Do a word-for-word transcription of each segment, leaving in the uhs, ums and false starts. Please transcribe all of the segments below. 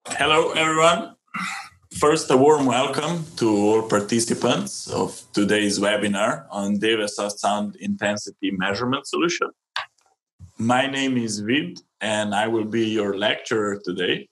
Hello, everyone. First, a warm welcome to all participants of today's webinar on Dewesoft Sound Intensity Measurement Solution. My name is Vid, and I will be your lecturer today.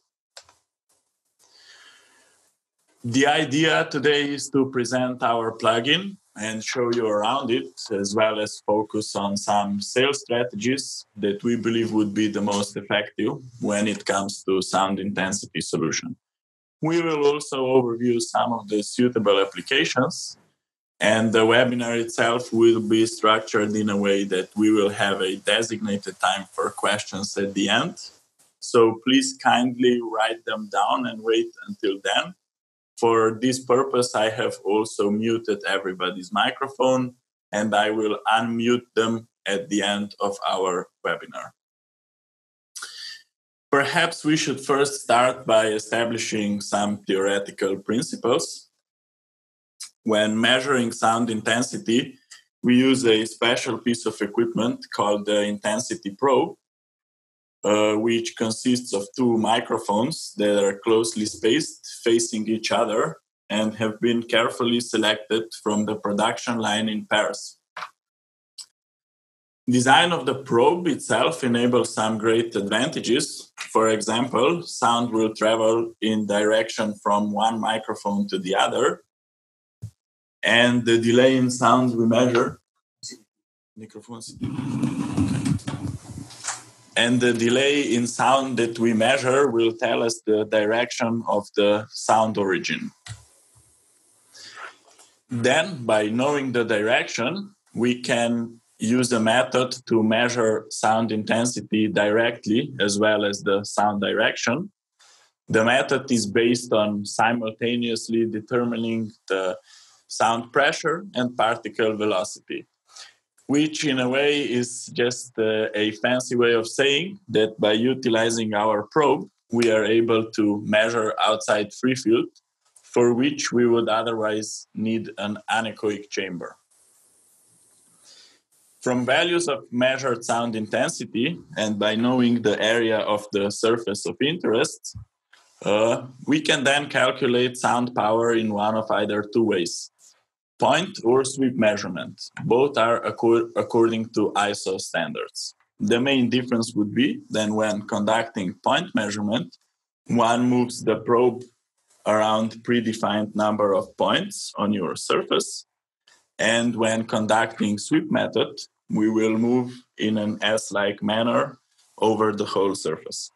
The idea today is to present our plugin and show you around it, as well as focus on some sales strategies that we believe would be the most effective when it comes to sound intensity solution. We will also overview some of the suitable applications, and the webinar itself will be structured in a way that we will have a designated time for questions at the end. So please kindly write them down and wait until then. For this purpose, I have also muted everybody's microphone, and I will unmute them at the end of our webinar. Perhaps we should first start by establishing some theoretical principles. When measuring sound intensity, we use a special piece of equipment called the intensity probe, uh, which consists of two microphones that are closely spaced, facing each other, and have been carefully selected from the production line in pairs. Design of the probe itself enables some great advantages. For example, sound will travel in direction from one microphone to the other, and the delay in sound we measure and the delay in sound that we measure will tell us the direction of the sound origin. Then, by knowing the direction, we can use a method to measure sound intensity directly as well as the sound direction. The method is based on simultaneously determining the sound pressure and particle velocity, which in a way is just uh, a fancy way of saying that by utilizing our probe, we are able to measure outside free field, for which we would otherwise need an anechoic chamber. From values of measured sound intensity, and by knowing the area of the surface of interest, uh, we can then calculate sound power in one of either two ways: point or sweep measurement. Both are acco- according to I S O standards. The main difference would be then when conducting point measurement, one moves the probe around predefined number of points on your surface, and when conducting sweep method, we will move in an S-like manner over the whole surface.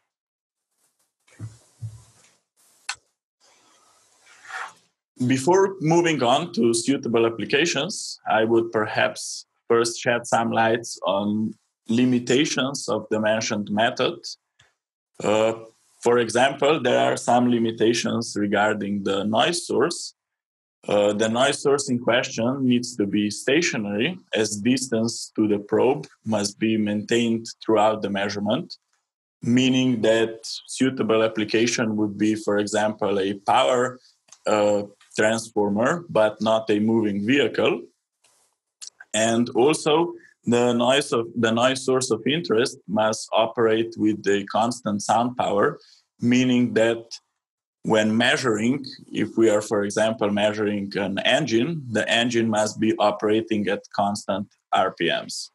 Before moving on to suitable applications, I would perhaps first shed some lights on limitations of the mentioned method. Uh, for example, there are some limitations regarding the noise source. Uh, the noise source in question needs to be stationary, as distance to the probe must be maintained throughout the measurement, meaning that suitable application would be, for example, a power uh, transformer, but not a moving vehicle. And also, the noise of the noise source of interest must operate with a constant sound power, meaning that when measuring, if we are, for example, measuring an engine, the engine must be operating at constant R P Ms.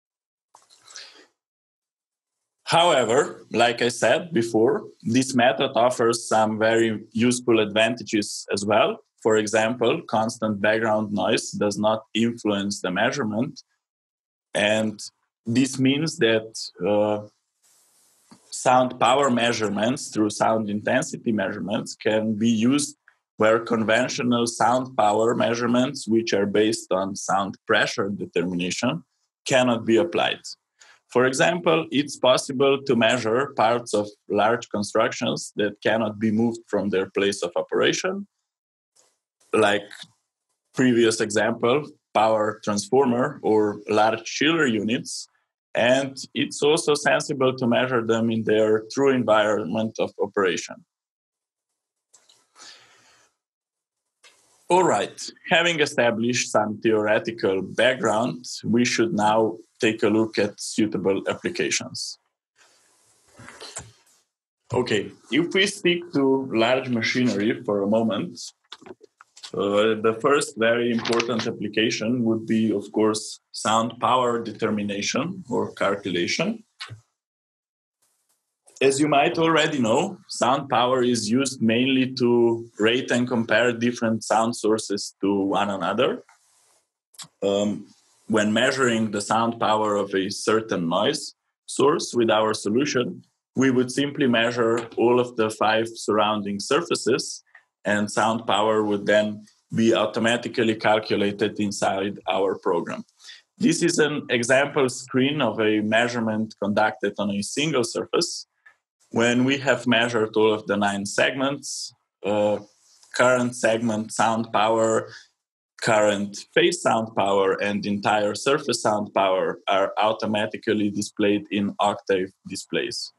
However, like I said before, this method offers some very useful advantages as well. For example, constant background noise does not influence the measurement. And this means that uh, sound power measurements through sound intensity measurements can be used where conventional sound power measurements, which are based on sound pressure determination, cannot be applied. For example, it's possible to measure parts of large constructions that cannot be moved from their place of operation, like previous example, power transformer or large chiller units. And it's also sensible to measure them in their true environment of operation. All right, having established some theoretical background, we should now take a look at suitable applications. Okay, if we stick to large machinery for a moment, uh, the first very important application would be, of course, sound power determination or calculation. As you might already know, sound power is used mainly to rate and compare different sound sources to one another. Um, when measuring the sound power of a certain noise source with our solution, we would simply measure all of the five surrounding surfaces, and sound power would then be automatically calculated inside our program. This is an example screen of a measurement conducted on a single surface. When we have measured all of the nine segments, uh, current segment sound power, current phase sound power, and entire surface sound power are automatically displayed in octave displays.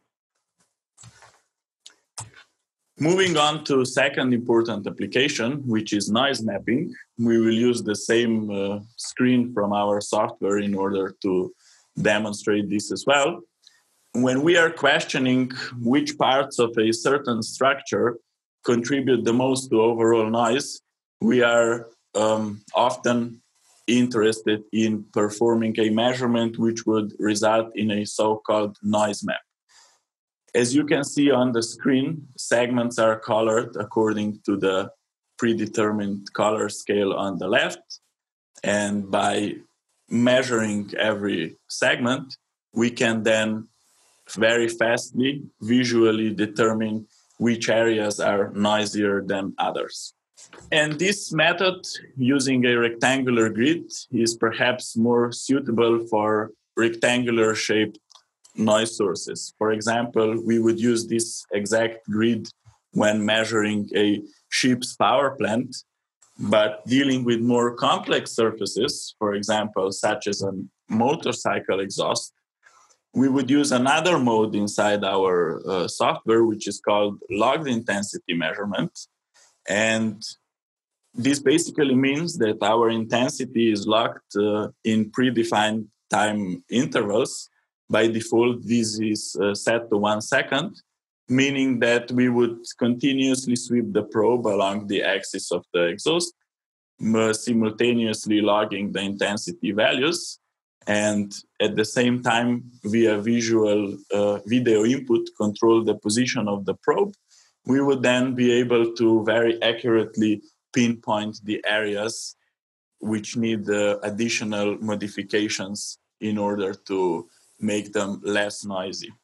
Moving on to second important application, which is noise mapping. We will use the same uh, screen from our software in order to demonstrate this as well. When we are questioning which parts of a certain structure contribute the most to overall noise, we are um, often interested in performing a measurement which would result in a so-called noise map. As you can see on the screen, segments are colored according to the predetermined color scale on the left. And by measuring every segment, we can then very fastly visually determine which areas are noisier than others. And this method, using a rectangular grid, is perhaps more suitable for rectangular shaped noise sources. For example, we would use this exact grid when measuring a ship's power plant, but dealing with more complex surfaces, for example, such as a motorcycle exhaust, we would use another mode inside our uh, software, which is called logged intensity measurement. And this basically means that our intensity is locked uh, in predefined time intervals. By default, this is uh, set to one second, meaning that we would continuously sweep the probe along the axis of the exhaust, uh, simultaneously logging the intensity values. And at the same time, via visual uh, video input, control the position of the probe. We would then be able to very accurately pinpoint the areas which need uh, additional modifications in order to make them less noisy.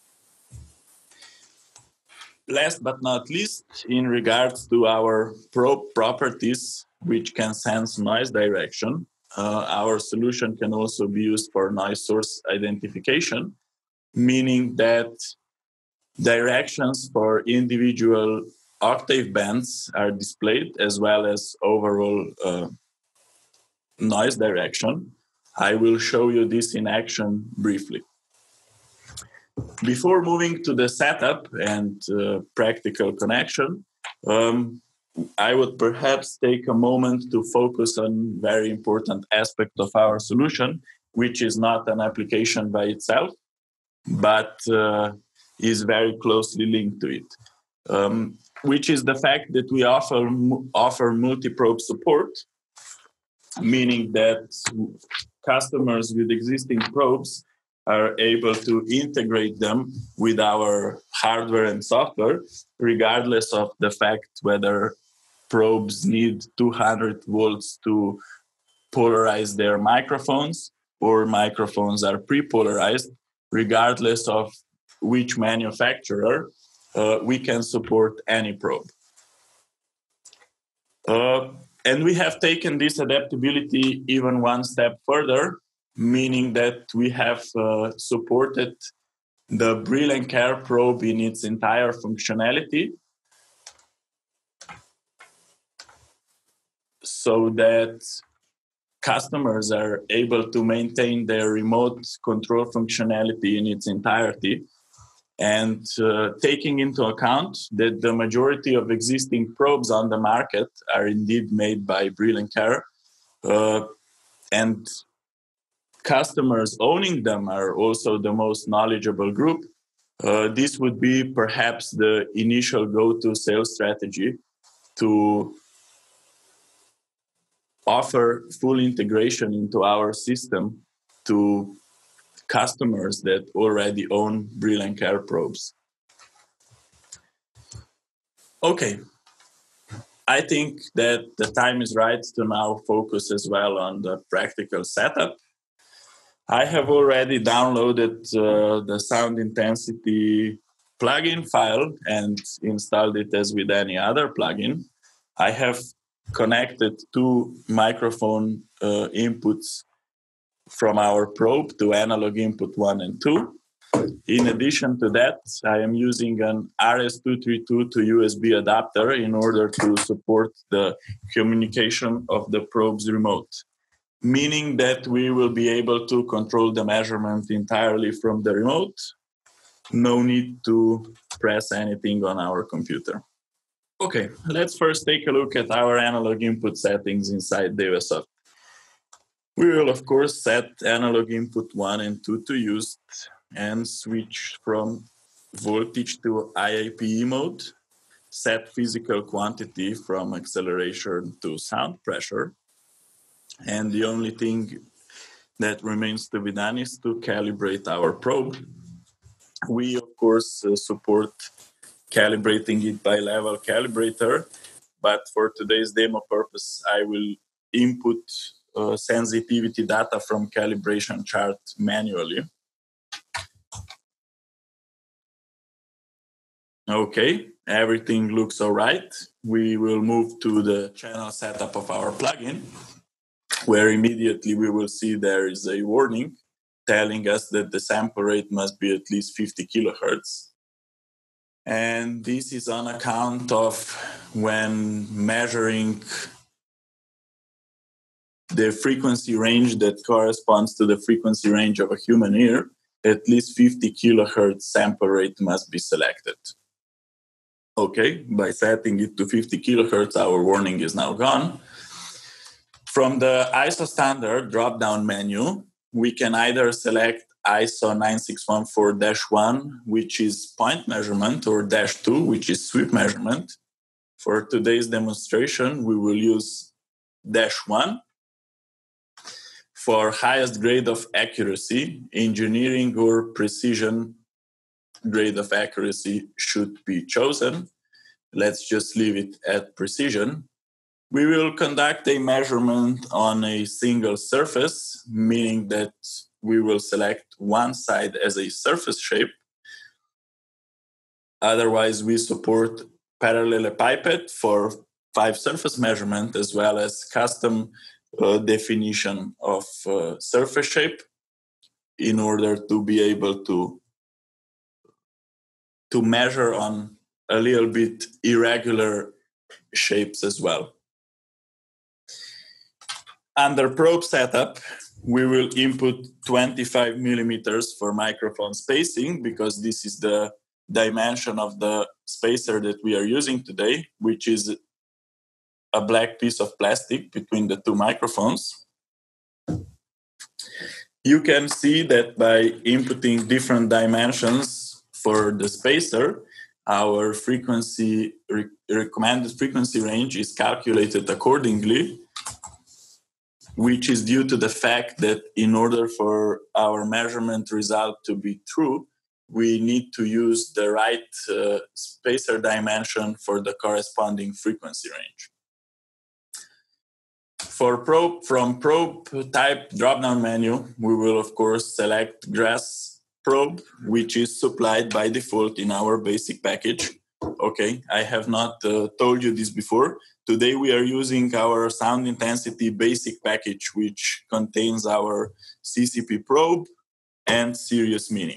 Last but not least, in regards to our probe properties, which can sense noise direction, uh, our solution can also be used for noise source identification, meaning that directions for individual octave bands are displayed, as well as overall uh, noise direction. I will show you this in action briefly. Before moving to the setup and uh, practical connection, um, I would perhaps take a moment to focus on a very important aspect of our solution, which is not an application by itself, but uh, is very closely linked to it, um, which is the fact that we offer, offer multi-probe support, meaning that customers with existing probes are able to integrate them with our hardware and software, regardless of the fact whether probes need two hundred volts to polarize their microphones or microphones are pre-polarized. Regardless of which manufacturer, uh, we can support any probe. Uh, and we have taken this adaptability even one step further, meaning that we have uh, supported the Brilliant Care probe in its entire functionality, so that customers are able to maintain their remote control functionality in its entirety. And uh, taking into account that the majority of existing probes on the market are indeed made by Brilliant Care, uh, and customers owning them are also the most knowledgeable group, Uh, this would be perhaps the initial go-to sales strategy to offer full integration into our system to customers that already own Brilliant Care probes. Okay, I think that the time is right to now focus as well on the practical setup. I have already downloaded uh, the sound intensity plugin file and installed it as with any other plugin. I have connected two microphone uh, inputs from our probe to analog input one and two. In addition to that, I am using an R S two thirty-two to U S B adapter in order to support the communication of the probe's remote, meaning that we will be able to control the measurement entirely from the remote. No need to press anything on our computer. Okay, let's first take a look at our analog input settings inside Dewesoft. We will, of course, set analog input one and two to used and switch from voltage to I A P E mode, set physical quantity from acceleration to sound pressure, and the only thing that remains to be done is to calibrate our probe. We, of course, uh, support calibrating it by level calibrator, but for today's demo purpose, I will input uh, sensitivity data from calibration chart manually. Okay, everything looks all right. We will move to the channel setup of our plugin, where immediately we will see there is a warning telling us that the sample rate must be at least fifty kilohertz. And this is on account of when measuring the frequency range that corresponds to the frequency range of a human ear, at least fifty kilohertz sample rate must be selected. Okay, by setting it to fifty kilohertz, our warning is now gone. From the I S O standard drop-down menu, we can either select I S O nine six one four dash one, which is point measurement, or dash two, which is sweep measurement. For today's demonstration, we will use dash one. For highest grade of accuracy, engineering or precision grade of accuracy should be chosen. Let's just leave it at precision. We will conduct a measurement on a single surface, meaning that we will select one side as a surface shape. Otherwise, we support parallelepiped for five surface measurement, as well as custom uh, definition of uh, surface shape in order to be able to, to measure on a little bit irregular shapes as well. Under probe setup, we will input twenty-five millimeters for microphone spacing, because this is the dimension of the spacer that we are using today, which is a black piece of plastic between the two microphones. You can see that by inputting different dimensions for the spacer, our frequency, re- recommended frequency range is calculated accordingly, which is due to the fact that in order for our measurement result to be true, we need to use the right uh, spacer dimension for the corresponding frequency range. For probe, from probe type drop-down menu, we will of course select grass probe, which is supplied by default in our basic package. Okay, I have not uh, told you this before. Today we are using our sound intensity basic package, which contains our C C P probe and Sirius Mini.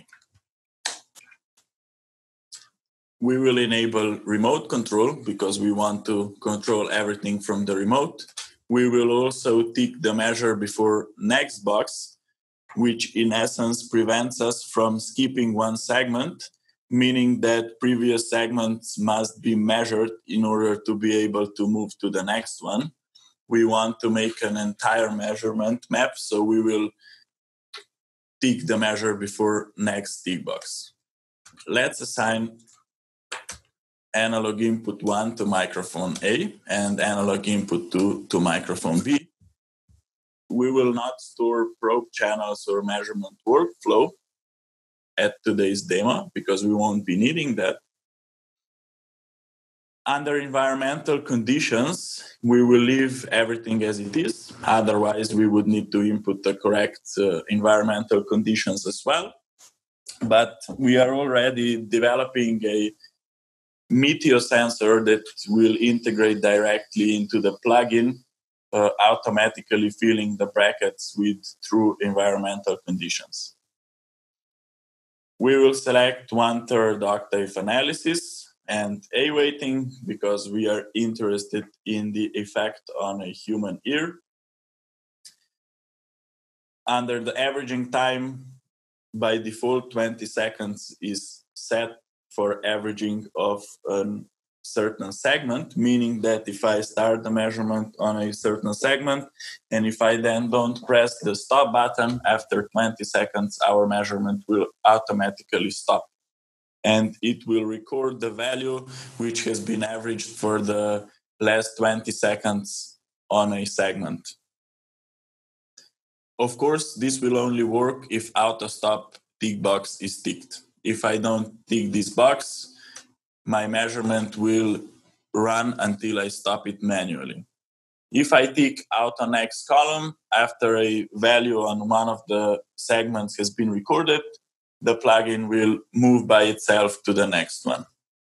We will enable remote control because we want to control everything from the remote. We will also tick the measure before next box, which in essence prevents us from skipping one segment, meaning that previous segments must be measured in order to be able to move to the next one. We want to make an entire measurement map, so we will tick the measure before next tick box. let's assign analog input one to microphone A and analog input two to microphone B. We will not store probe channels or measurement workflow at today's demo because we won't be needing that. Under environmental conditions, we will leave everything as it is. Otherwise, we would need to input the correct uh, environmental conditions as well. But we are already developing a Meteo sensor that will integrate directly into the plugin, uh, automatically filling the brackets with true environmental conditions. We will select one-third octave analysis and A weighting because we are interested in the effect on a human ear. Under the averaging time, by default, twenty seconds is set for averaging of a certain segment, meaning that if I start the measurement on a certain segment, and if I then don't press the stop button after twenty seconds, our measurement will automatically stop. And it will record the value which has been averaged for the last twenty seconds on a segment. Of course, this will only work if auto stop tick box is ticked. If I don't tick this box, my measurement will run until I stop it manually. If I tick auto next column after a value on one of the segments has been recorded, the plugin will move by itself to the next one.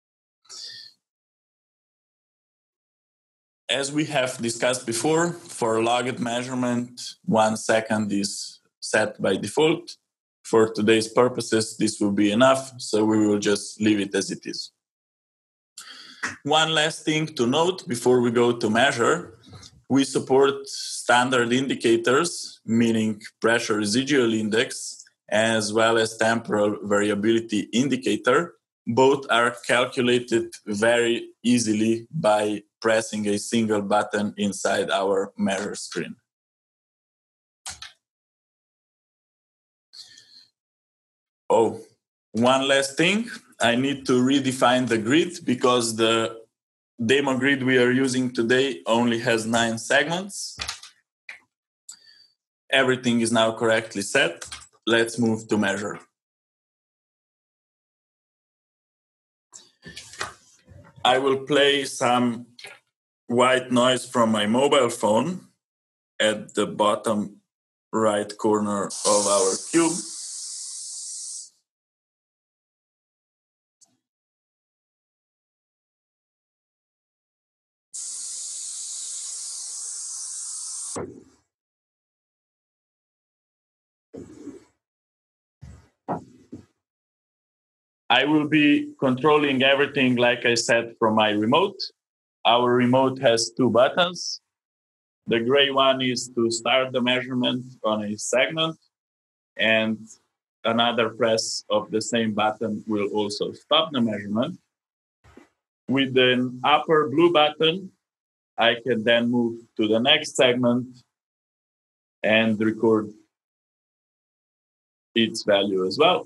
As we have discussed before, for logged measurement, one second is set by default. For today's purposes, this will be enough, so we will just leave it as it is. One last thing to note before we go to measure, we support standard indicators, meaning pressure residual index, as well as temporal variability indicator. Both are calculated very easily by pressing a single button inside our measure screen. Oh, one last thing. I need to redefine the grid because the demo grid we are using today only has nine segments. Everything is now correctly set. Let's move to measure. I will play some white noise from my mobile phone at the bottom right corner of our cube. I will be controlling everything, like I said, from my remote. Our remote has two buttons. The gray one is to start the measurement on a segment, and another press of the same button will also stop the measurement. With an upper blue button, I can then move to the next segment and record its value as well.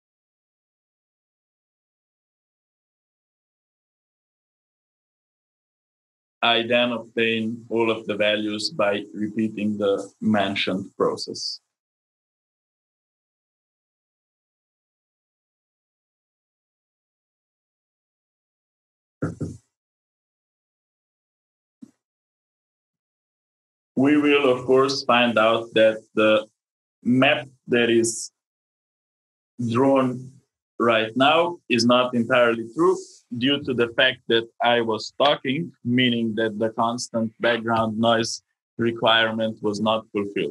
I then obtain all of the values by repeating the mentioned process. We will, of course, find out that the map that is drawn right now is not entirely true due to the fact that I was talking, meaning that the constant background noise requirement was not fulfilled.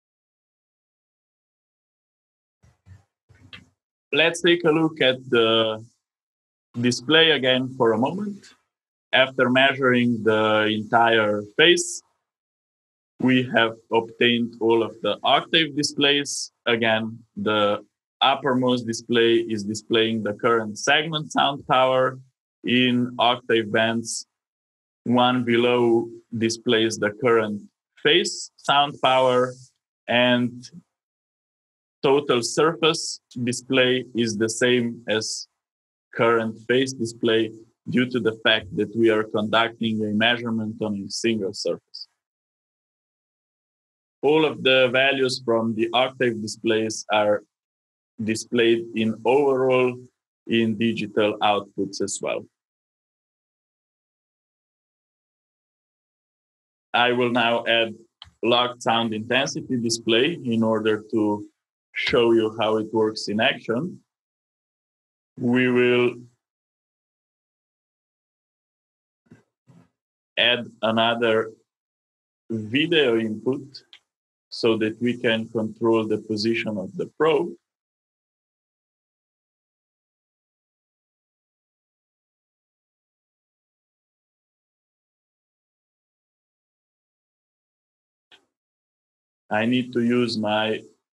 Let's take a look at the display again for a moment. After measuring the entire face, we have obtained all of the octave displays. Again, the uppermost display is displaying the current segment sound power in octave bands. One below displays the current phase sound power, and total surface display is the same as current phase display due to the fact that we are conducting a measurement on a single surface. All of the values from the octave displays are displayed in overall in digital outputs as well. I will now add logged sound intensity display in order to show you how it works in action. We will add another video input so that we can control the position of the probe. I need to use my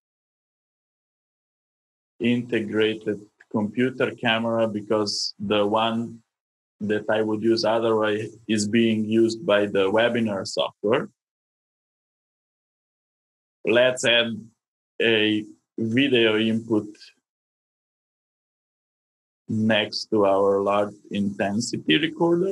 integrated computer camera because the one that I would use otherwise is being used by the webinar software. Let's add a video input next to our logged intensity recorder.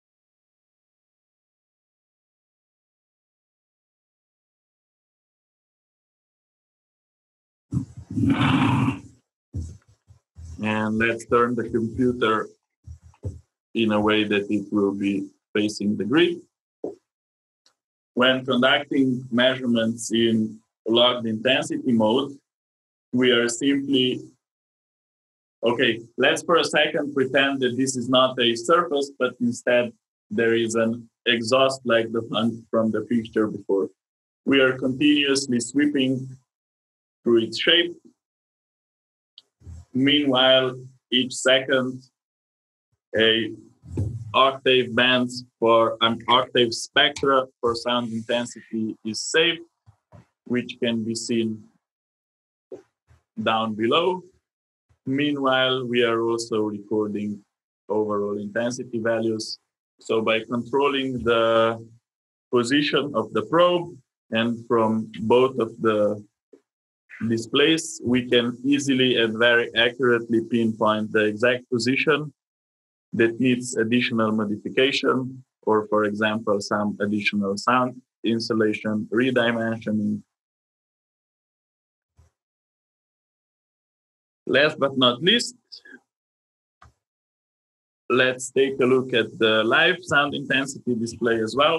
And let's turn the computer in a way that it will be facing the grid. When conducting measurements in logged intensity mode, we are simply, okay, let's for a second pretend that this is not a surface, but instead there is an exhaust like the one from the picture before. We are continuously sweeping through its shape. Meanwhile, each second, a octave bands for an octave spectra for sound intensity is saved, which can be seen down below. Meanwhile, we are also recording overall intensity values. So by controlling the position of the probe and from both of the displays, we can easily and very accurately pinpoint the exact position that needs additional modification, or for example, some additional sound insulation, redimensioning. Last but not least, let's take a look at the live sound intensity display as well.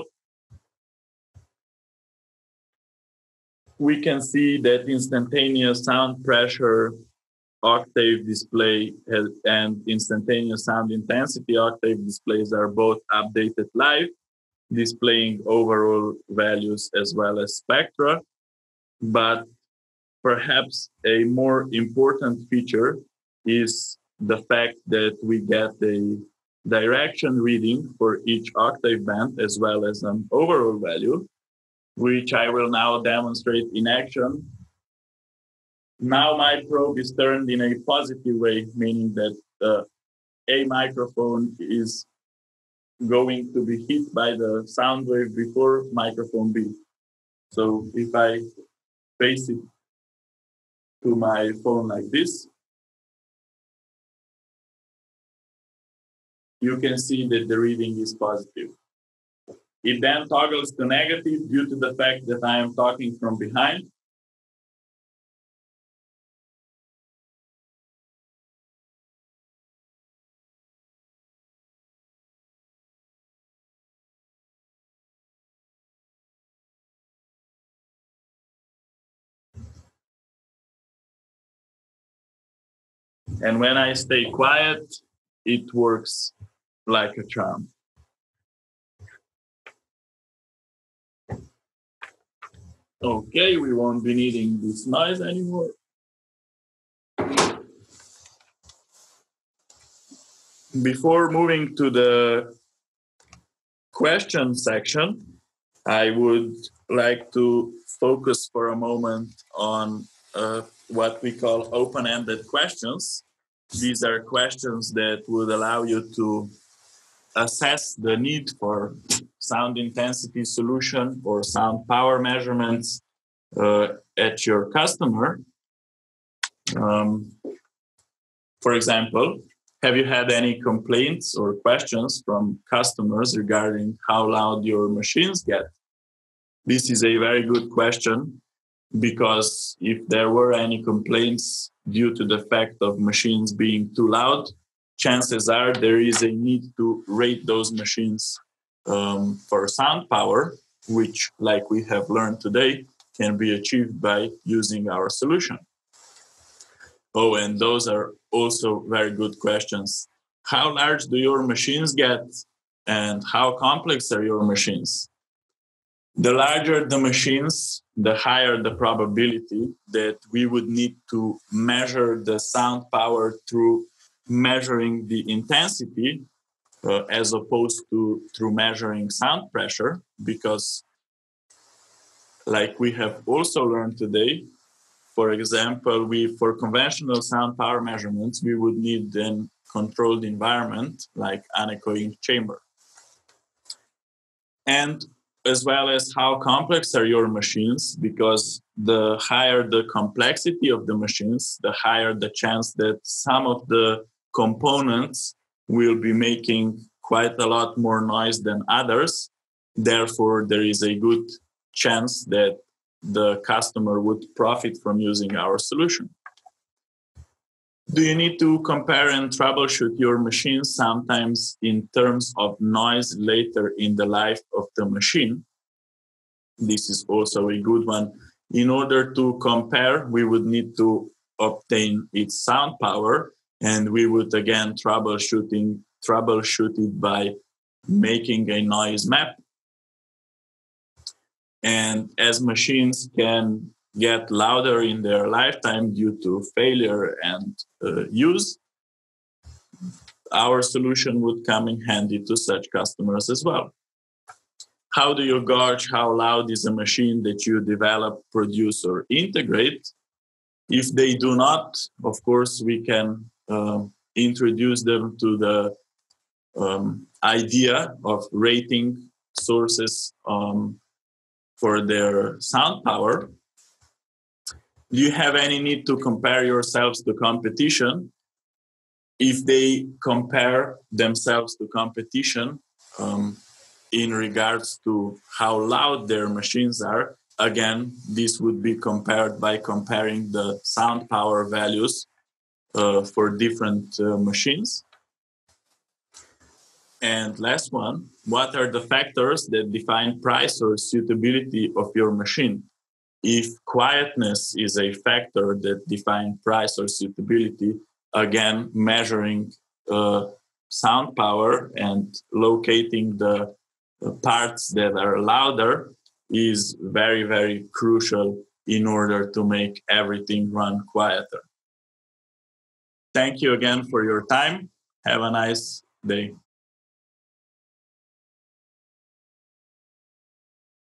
We can see that instantaneous sound pressure octave display and instantaneous sound intensity octave displays are both updated live, displaying overall values as well as spectra. But perhaps a more important feature is the fact that we get a direction reading for each octave band as well as an overall value, which I will now demonstrate in action. Now my probe is turned in a positive way, meaning that uh, A microphone is going to be hit by the sound wave before microphone B. So if I face it to my phone like this, you can see that the reading is positive. It then toggles to negative due to the fact that I am talking from behind. And when I stay quiet, it works like a charm. Okay, we won't be needing this noise anymore. Before moving to the question section, I would like to focus for a moment on uh, what we call open-ended questions. These are questions that would allow you to assess the need for sound intensity solution or sound power measurements uh, at your customer. Um, for example, Have you had any complaints or questions from customers regarding how loud your machines get? This is a very good question, because if there were any complaints due to the fact of machines being too loud, chances are there is a need to rate those machines um, for sound power, which, like we have learned today, can be achieved by using our solution. Oh, and those are also very good questions. How large do your machines get, and how complex are your machines? The larger the machines, the higher the probability that we would need to measure the sound power through measuring the intensity uh, as opposed to through measuring sound pressure, because, like we have also learned today, for example, we for conventional sound power measurements, we would need a controlled environment like anechoic chamber. And as well as how complex are your machines, because the higher the complexity of the machines, the higher the chance that some of the components will be making quite a lot more noise than others. Therefore, there is a good chance that the customer would profit from using our solution. Do you need to compare and troubleshoot your machine sometimes in terms of noise later in the life of the machine? This is also a good one. In order to compare, we would need to obtain its sound power, and we would again troubleshooting troubleshoot it by making a noise map. And as machines can get louder in their lifetime due to failure and uh, use, our solution would come in handy to such customers as well. How do you gauge how loud is a machine that you develop, produce, or integrate? If they do not, of course, we can uh, introduce them to the um, idea of rating sources um, for their sound power. Do you have any need to compare yourselves to competition? If they compare themselves to competition um, in regards to how loud their machines are, again, this would be compared by comparing the sound power values uh, for different uh, machines. And last one, what are the factors that define price or suitability of your machine? If quietness is a factor that defines price or suitability, again, measuring uh, sound power and locating the uh, parts that are louder is very, very crucial in order to make everything run quieter. Thank you again for your time. Have a nice day.